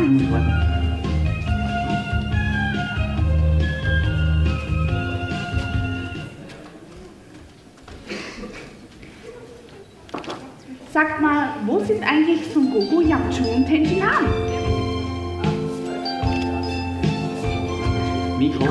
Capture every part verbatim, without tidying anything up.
ist in Ordnung. Sagt mal, wo sind eigentlich Son Goku, Yamchu und Tenshin Han? Mikro?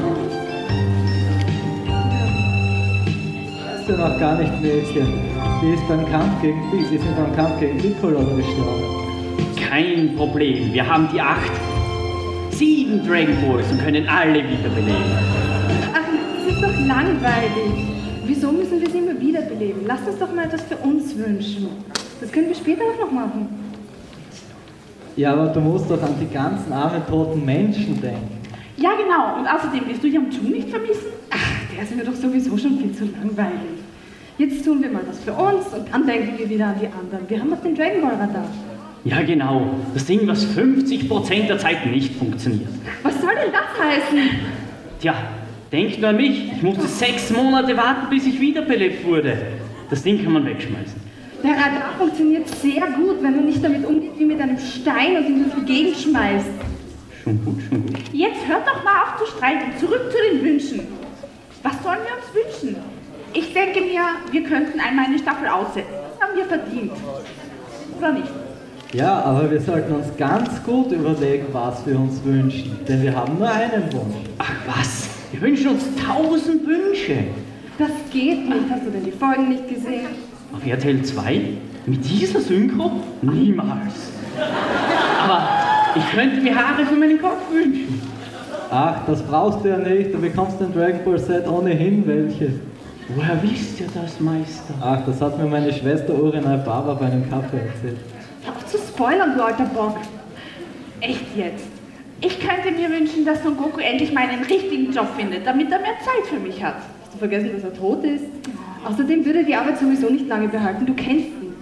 Das ist ja noch gar nicht, Mädchen. Die ist beim Kampf gegen die sind beim Kampf gegen Piccolo gestorben. Kein Problem, wir haben die acht, sieben Dragon Balls und können alle wiederbeleben. Ach, das ist doch langweilig. Wieso müssen wir sie immer wiederbeleben? Lasst uns doch mal etwas für uns wünschen. Das können wir später auch noch machen. Ja, aber du musst doch an die ganzen armen toten Menschen denken. Ja, genau. Und außerdem wirst du Yamchu nicht vermissen? Ach, der ist mir doch sowieso schon viel zu langweilig. Jetzt tun wir mal was für uns und dann denken wir wieder an die anderen. Wir haben doch den Dragon Ball Radar. Ja, genau. Das Ding, was fünfzig Prozent der Zeit nicht funktioniert. Was soll denn das heißen? Tja, denk nur an mich. Ich musste sechs Monate warten, bis ich wiederbelebt wurde. Das Ding kann man wegschmeißen. Der Radar funktioniert sehr gut, wenn man nicht damit umgeht wie mit einem Stein und ihn durch die Gegend schmeißt. Schon gut, schon gut. Jetzt hört doch mal auf zu streiten. Zurück zu den Wünschen. Was sollen wir uns wünschen? Ich denke mir, wir könnten einmal eine Staffel aussetzen. Das haben wir verdient. Oder nicht? Ja, aber wir sollten uns ganz gut überlegen, was wir uns wünschen. Denn wir haben nur einen Wunsch. Ach was, wir wünschen uns tausend Wünsche. Das geht nicht. Hast du denn die Folgen nicht gesehen? Auf R T L zwei? Mit dieser Synchro? Niemals. Aber ich könnte mir Haare für meinen Kopf wünschen. Ach, das brauchst du ja nicht. Du bekommst ein Dragon Ball Set ohnehin welche. Woher wisst ihr das, Meister? Ach, das hat mir meine Schwester Urinal Baba bei einem Kaffee erzählt. Hör auf zu spoilern, du alter Bock. Echt jetzt. Ich könnte mir wünschen, dass Son Goku endlich mal einen richtigen Job findet, damit er mehr Zeit für mich hat. Hast du vergessen, dass er tot ist? Außerdem würde er die Arbeit sowieso nicht lange behalten. Du kennst ihn.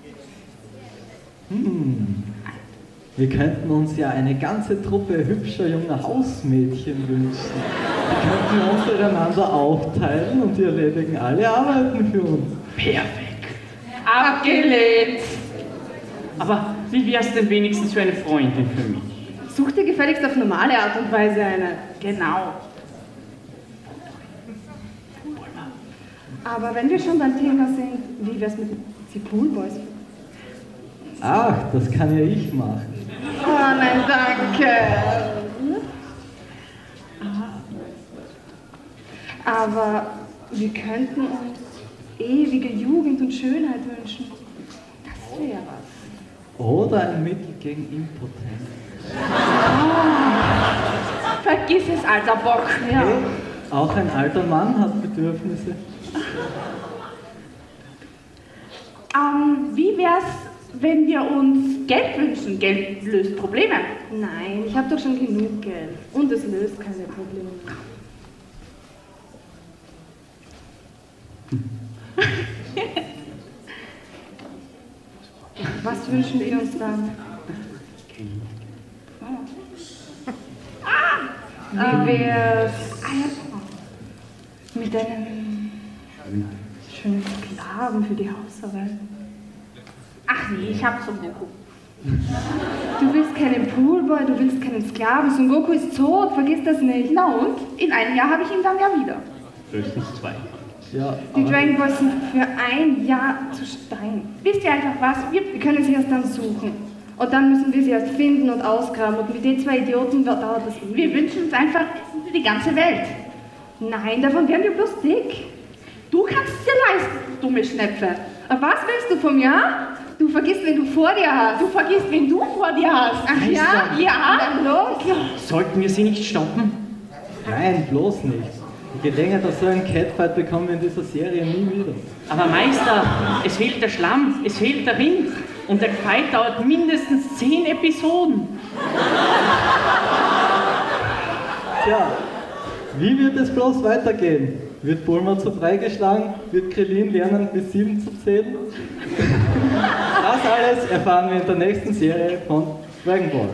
Hm. Wir könnten uns ja eine ganze Truppe hübscher junger Hausmädchen wünschen. Die könnten wir untereinander aufteilen und die erledigen alle Arbeiten für uns. Perfekt. Abgelehnt. Aber wie wär's denn wenigstens für eine Freundin für mich? Such dir gefälligst auf normale Art und Weise eine. Genau. Aber wenn wir schon beim Thema sind, wie wär's mit den Pool Boys? Ach, das kann ja ich machen. Oh nein, danke. Aber wir könnten uns ewige Jugend und Schönheit wünschen. Das wäre was. Oder ein Mittel gegen Impotenz. Oh, vergiss es, alter Bock. Ja. Hey, auch ein alter Mann hat Bedürfnisse. Ähm, wie wär's, wenn wir uns Geld wünschen? Geld löst Probleme. Nein, ich habe doch schon genug Geld. Und es löst keine Probleme. Was wünschen wir uns dann? Wie wär's mit einem schönen Sklaven für die Hausarbeit? Ach nee, ich hab Son Goku. Du willst keinen Poolboy, du willst keinen Sklaven. Son Goku ist tot, vergiss das nicht. Na und? In einem Jahr habe ich ihn dann ja wieder. Höchstens zwei. Ja, Die Dragon Balls sind für ein Jahr zu Stein. Wisst ihr einfach was? Wir Wir können sie erst dann suchen. Und dann müssen wir sie erst finden und ausgraben. Und mit den zwei Idioten dauert das ewig. Wir wünschen uns einfach Essen für die ganze Welt. Nein, davon werden wir bloß dick. Du kannst es dir leisten, dumme Schnepfe. Aber was willst du von mir? Du vergisst, wen du vor dir hast. Du vergisst, wen du vor dir hast. Ach ja? Ja. Dann los. Sollten wir sie nicht stoppen? nein, bloß nicht. Die Gelegenheit auf so einen Catfight bekommen wir in dieser Serie nie wieder. Aber Meister, es fehlt der Schlamm, es fehlt der Ring. Und der Fight dauert mindestens zehn Episoden. Tja, wie wird es bloß weitergehen? Wird Bulma zu freigeschlagen? Wird Krillin lernen, bis sieben zu zählen? Das alles erfahren wir in der nächsten Serie von Dragon Ball.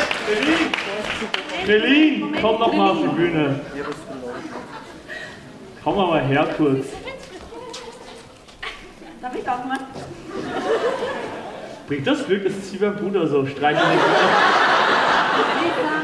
Krillin, komm doch mal auf die Bühne. Komm mal her kurz. Darf ich auch mal? Bringt das Glück, dass sie beim Bruder so streicheln? Lisa,